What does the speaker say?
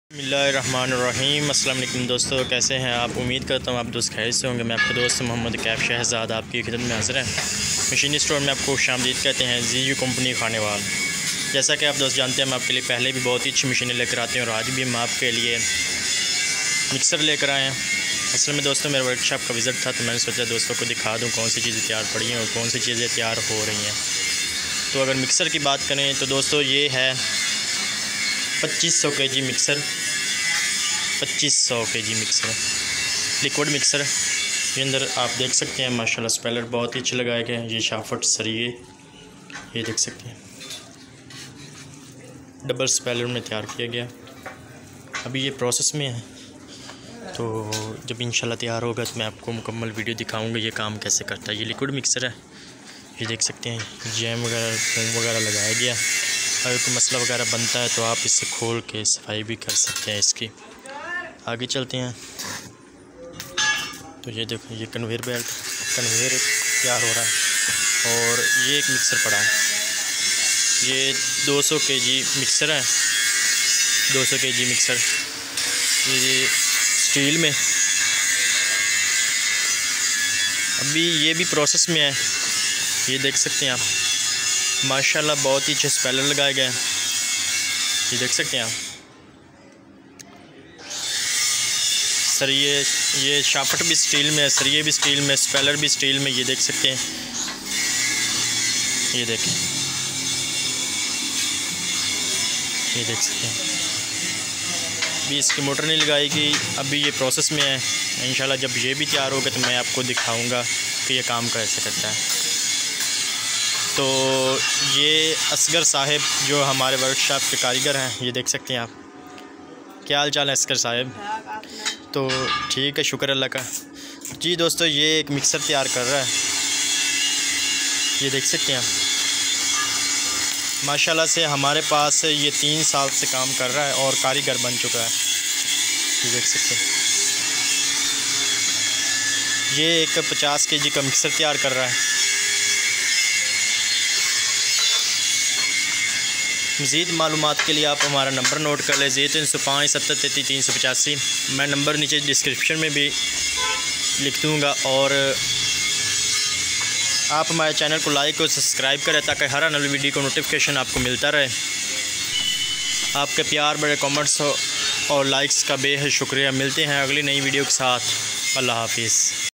बिस्मिल्लाहिर्रहमानिर्रहीम। अस्सलाम वालेकुम दोस्तों, कैसे हैं आप? उम्मीद करता हूँ आप दोस्त खैरियत से होंगे। मैं आपका दोस्त मोहम्मद कैफ शहजाद आपकी खिदमत में हाज़िर है। मशीनी स्टोर में आपको खुशामदीद कहते हैं। GU company Khanewal. जैसा कि आप दोस्त जानते हैं, हम आपके लिए पहले भी बहुत ही अच्छी मशीनें लेकर आते हैं और आज भी हम आपके लिए मिक्सर लेकर आए हैं। असल में दोस्तों मेरा वर्कशॉप का विज़िट था, तो मैंने सोचा दोस्तों को दिखा दूँ कौन सी चीज़ें तैयार पड़ी हैं और कौन सी चीज़ें तैयार हो रही हैं। तो अगर मिक्सर की बात करें तो दोस्तों ये है 2500 kg mixer. 2500 kg mixer, liquid mixer. ये अंदर आप देख सकते हैं माशाल्लाह स्पेलर बहुत ही अच्छे लगाए गए हैं। ये शाफट सरिये ये देख सकते हैं, डबल स्पेलर में तैयार किया गया। अभी ये प्रोसेस में है, तो जब इंशाल्लाह तैयार होगा तो मैं आपको मुकम्मल वीडियो दिखाऊंगा ये काम कैसे करता है। ये लिक्विड मिक्सर है, ये देख सकते हैं। जैम वगैरह फोम वगैरह लगाया गया। अगर कोई मसला वगैरह बनता है तो आप इसे खोल के सफाई भी कर सकते हैं इसकी। आगे चलते हैं तो ये देखो, ये कन्वेयर बेल्ट तैयार हो रहा है और ये एक मिक्सर पड़ा है। ये 200 kg मिक्सर है, 200 kg मिक्सर। ये स्टील में अभी ये भी प्रोसेस में है। ये देख सकते हैं आप माशाल्लाह बहुत ही अच्छे स्पेलर लगाए गए हैं। ये देख सकते हैं आप सरिये, ये शाफट भी स्टील में है, सरिये भी स्टील में, स्पेलर भी स्टील में। ये देख सकते हैं, ये देखें, ये देख सकते हैं। अभी इसकी मोटर नहीं लगाएगी, अभी ये प्रोसेस में है। इंशाल्लाह जब ये भी तैयार होगा तो मैं आपको दिखाऊंगा कि ये काम कैसे करता है। तो ये असगर साहिब जो हमारे वर्कशॉप के कारीगर हैं, ये देख सकते हैं आप। क्या हाल चाल है असगर साहिब? तो ठीक है, शुक्र अल्लाह का। जी दोस्तों, ये एक मिक्सर तैयार कर रहा है, ये देख सकते हैं आप। माशाल्लाह से हमारे पास ये 3 साल से काम कर रहा है और कारीगर बन चुका है। ये देख सकते हैं, ये एक 50 kg का मिक्सर तैयार कर रहा है। मज़ीद मालूमात के लिए आप हमारा नंबर नोट कर लें, 0305 7033 385। मैं नंबर नीचे डिस्क्रिप्शन में भी लिख दूँगा और आप हमारे चैनल को लाइक और सब्सक्राइब करें ताकि हर नई वीडियो को नोटिफिकेशन आपको मिलता रहे। आपके प्यार बड़े कमेंट्स और लाइक्स का बेहद शुक्रिया। मिलते हैं अगली नई वीडियो के साथ। अल्लाह हाफिज़।